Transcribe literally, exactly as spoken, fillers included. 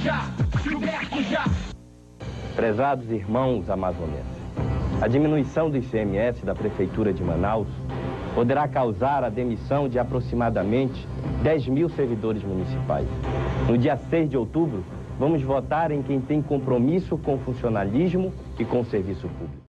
Prezados irmãos amazonenses, a diminuição do I C M S da Prefeitura de Manaus poderá causar a demissão de aproximadamente dez mil servidores municipais. No dia seis de outubro, vamos votar em quem tem compromisso com o funcionalismo e com o serviço público.